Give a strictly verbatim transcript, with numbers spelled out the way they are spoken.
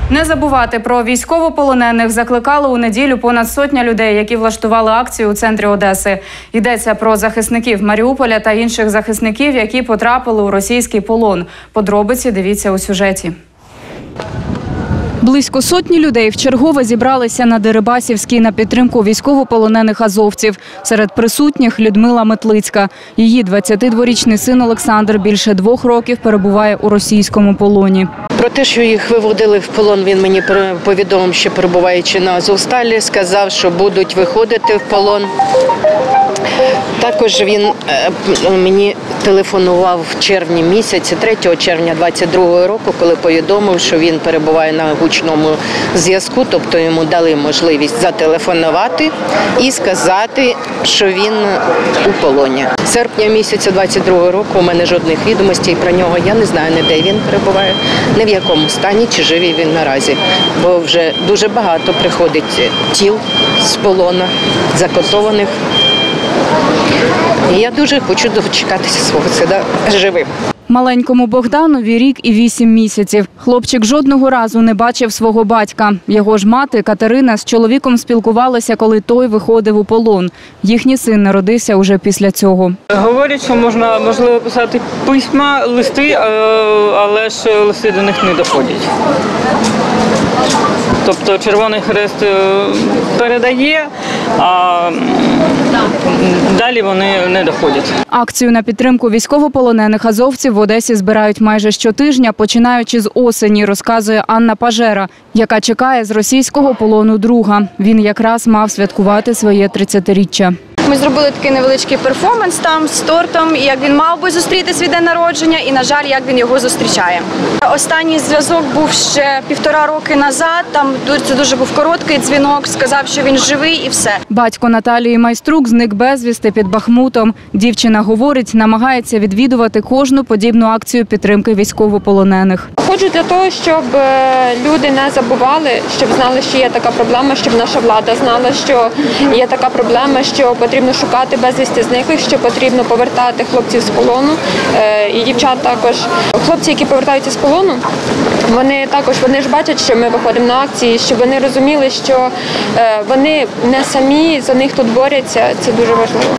Не забувати про військовополонених закликали у неділю понад сотня людей, які влаштували акцію у центрі Одеси. Йдеться про захисників Маріуполя та інших захисників, які потрапили у російський полон. Подробиці дивіться у сюжеті. Близько сотні людей вчергове зібралися на Дерибасівській на підтримку військовополонених азовців. Серед присутніх Людмила Метлицька. Її двадцятидворічний син Олександр більше двох років перебуває у російському полоні. Про те, що їх виводили в полон, він мені повідомив, що перебуваючи на Азовсталі, сказав, що будуть виходити в полон. Також він мені телефонував в червні місяці, третього червня двадцять другого року, коли повідомив, що він перебуває на гучному зв'язку, тобто йому дали можливість зателефонувати і сказати, що він у полоні. З серпня місяця двадцять другого року у мене жодних відомостей про нього, я не знаю, ні де він перебуває, ні в якому стані, чи живий він наразі. Бо вже дуже багато приходить тіл з полону, закотованих. І я дуже хочу дочекатися свого сина живим. Маленькому Богданові рік і вісім місяців. Хлопчик жодного разу не бачив свого батька. Його ж мати Катерина з чоловіком спілкувалася, коли той виходив у полон. Їхній син народився уже після цього. Говорять, що можна, можливо, писати письма, листи, але ж листи до них не доходять. Тобто Червоний Хрест передає, а далі вони не доходять. Акцію на підтримку військовополонених азовців в Одесі збирають майже щотижня, починаючи з осені, розказує Анна Пажера, яка чекає з російського полону друга. Він якраз мав святкувати своє тридцятиріччя. Ми зробили такий невеличкий перформанс там з тортом, як він мав би зустріти свій день народження і, на жаль, як він його зустрічає. Останній зв'язок був ще півтора роки назад, там це дуже був короткий дзвінок, сказав, що він живий і все. Батько Наталії Майструк зник безвісти під Бахмутом. Дівчина говорить, намагається відвідувати кожну подібну акцію підтримки військовополонених. Ходжу для того, щоб люди не забували, щоб знали, що є така проблема, щоб наша влада знала, що є така проблема, що потрібно шукати безвісти зниклих, що потрібно повертати хлопців з полону і дівчат також. Хлопці, які повертаються з полону, вони також вони ж бачать, що ми виходимо на акції, щоб вони розуміли, що вони не самі, за них тут борються. Це дуже важливо.